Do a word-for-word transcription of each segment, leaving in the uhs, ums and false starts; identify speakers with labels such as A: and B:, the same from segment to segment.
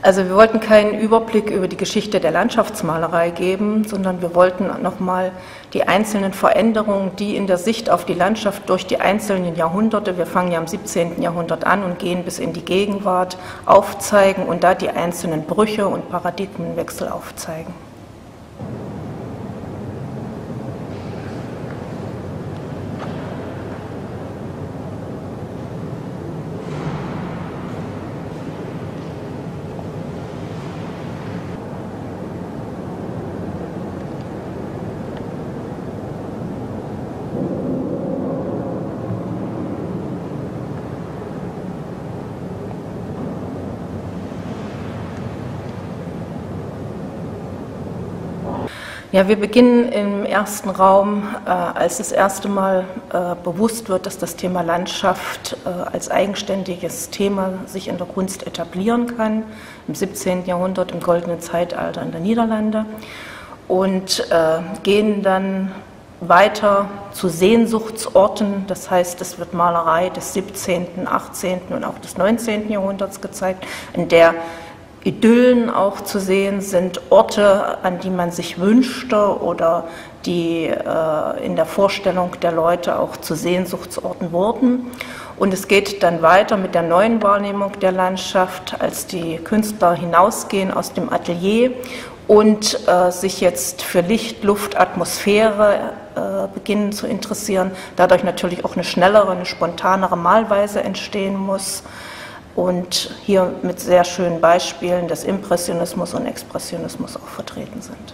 A: Also wir wollten keinen Überblick über die Geschichte der Landschaftsmalerei geben, sondern wir wollten nochmal die einzelnen Veränderungen, die in der Sicht auf die Landschaft durch die einzelnen Jahrhunderte, wir fangen ja im siebzehnten Jahrhundert an und gehen bis in die Gegenwart, aufzeigen und da die einzelnen Brüche und Paradigmenwechsel aufzeigen. Ja, wir beginnen im ersten Raum, äh, als das erste Mal äh, bewusst wird, dass das Thema Landschaft äh, als eigenständiges Thema sich in der Kunst etablieren kann, im siebzehnten Jahrhundert, im goldenen Zeitalter in der Niederlande, und äh, gehen dann weiter zu Sehnsuchtsorten, das heißt, es wird Malerei des siebzehnten, achtzehnten und auch des neunzehnten Jahrhunderts gezeigt, in der Idyllen auch zu sehen sind, Orte, an die man sich wünschte oder die äh, in der Vorstellung der Leute auch zu Sehnsuchtsorten wurden. Und es geht dann weiter mit der neuen Wahrnehmung der Landschaft, als die Künstler hinausgehen aus dem Atelier und äh, sich jetzt für Licht, Luft, Atmosphäre äh, beginnen zu interessieren, dadurch natürlich auch eine schnellere, eine spontanere Malweise entstehen muss. Und hier mit sehr schönen Beispielen des Impressionismus und Expressionismus auch vertreten sind.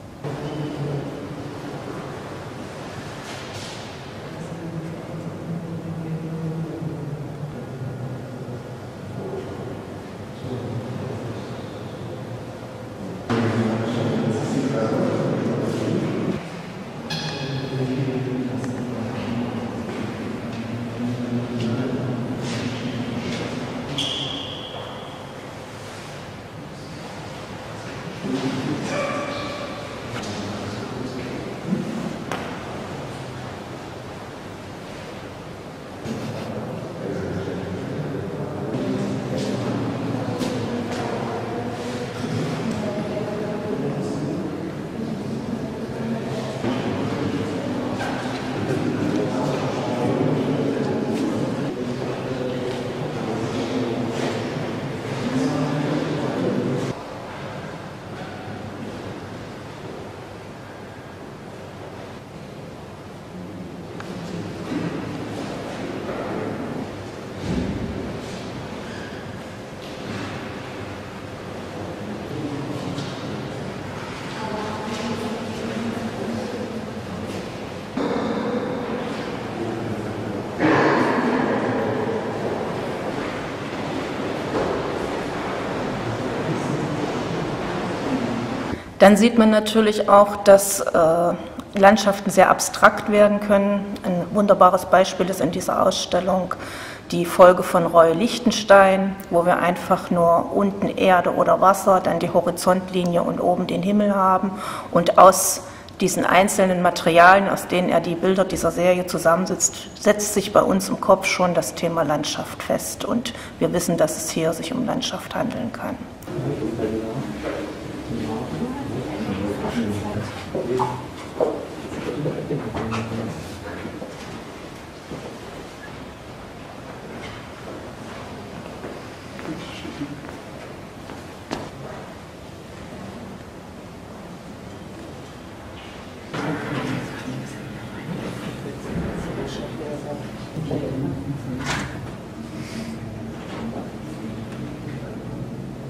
A: Dann sieht man natürlich auch, dass äh, Landschaften sehr abstrakt werden können. Ein wunderbares Beispiel ist in dieser Ausstellung die Folge von Roy Lichtenstein, wo wir einfach nur unten Erde oder Wasser, dann die Horizontlinie und oben den Himmel haben. Und aus diesen einzelnen Materialien, aus denen er die Bilder dieser Serie zusammensetzt, setzt sich bei uns im Kopf schon das Thema Landschaft fest. Und wir wissen, dass es hier sich um Landschaft handeln kann.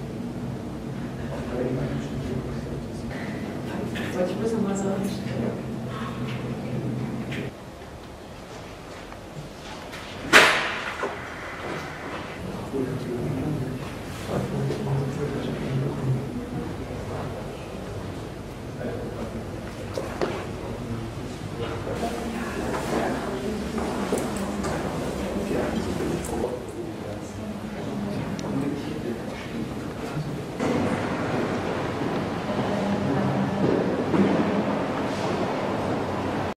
B: Soll ich bloß nochmal sagen?